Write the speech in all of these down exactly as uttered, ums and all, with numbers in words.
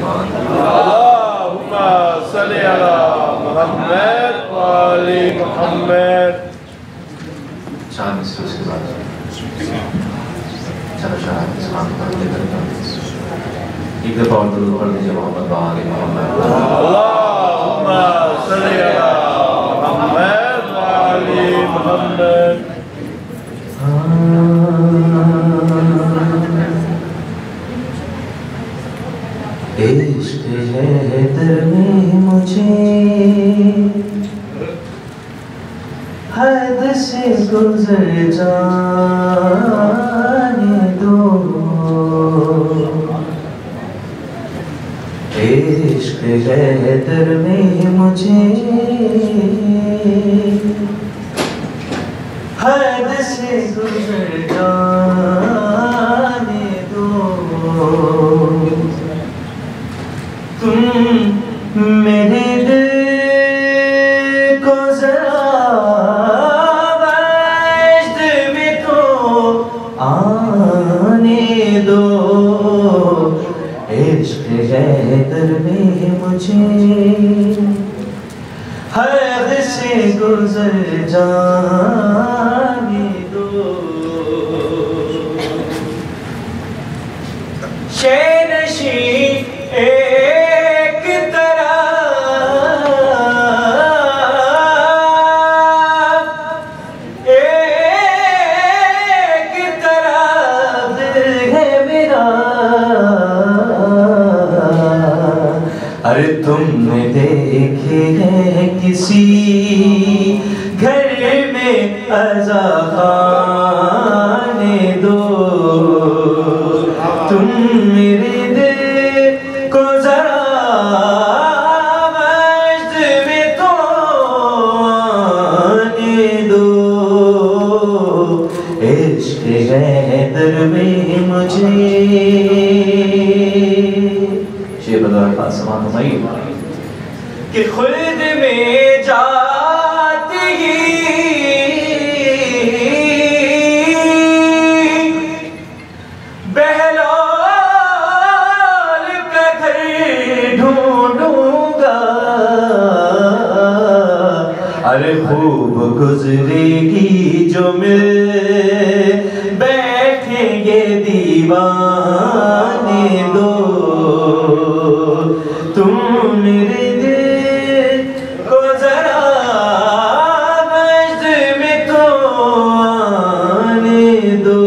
मेहमान। अल्लाहुम्मा सल्ली अला मुहम्मद व आले मुहम्मद। चार मिसरे उसके बाद चलो शाह इस्लाम पढ़ लेकर एक दफा और दुरूद पढ़ लीजिए मोहम्मद व आले मोहम्मद। अल्लाहुम्मा सल्ली अला मुहम्मद व आले मुहम्मद। इश्क है दर में मुझे हद से गुजर जाने दो। इश्क है दर में मुझे हद से गुजर जाने दो। तुम मेरे दिल को जरा वजद में तो आने दो। इश्क है दर में मुझे हद से गुजर जाने दो। शैनशी एक तरफ एक तरफ है मेरा। अरे तुमने देखे हैं किसी घर में अज़ा खाने दो। तुम मेरे दिल को जरा वजद में तो आने दो। इश्क है दर में मुझे शेर बदौलत आसमान हमारी कि खुद में जाती ही बहलाल का घर ढूंढूंगा। अरे खूब गुजरेगी जो मिल बैठेंगे दीवाने दो। तुम मेरे दिल को जरा वजद में तो आने दो।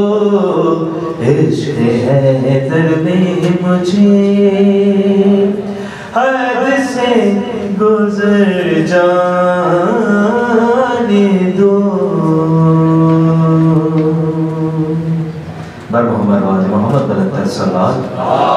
इश्क है दर में मुझे हद से गुजर जाने दो। बर मोहम्मद वाले मोहम्मद बलंतर सलात।